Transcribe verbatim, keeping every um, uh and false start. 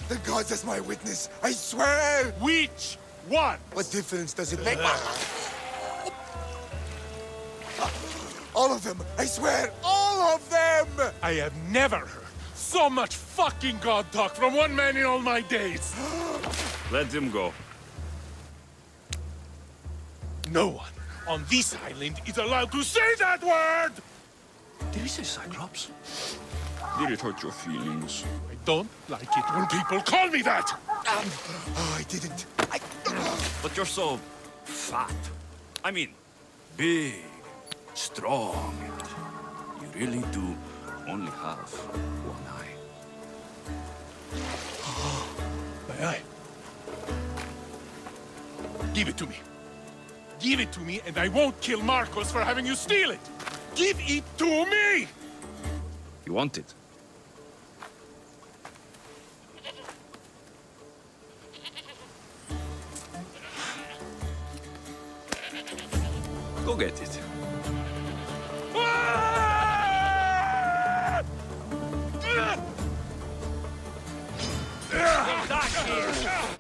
The gods as my witness, I swear! Which one? What difference does it make? All of them! I swear, all of them! I have never heard so much fucking god talk from one man in all my days. Let him go. No one on this island is allowed to say that word! Did he say Cyclops? Did it hurt your feelings? I don't like it when people call me that! Um, oh, I didn't. I... But you're so fat. I mean, big, strong. You really do only have one eye. My eye. Give it to me. Give it to me, and I won't kill Marcos for having you steal it! Give it to me! You want it? Go get it. Ah!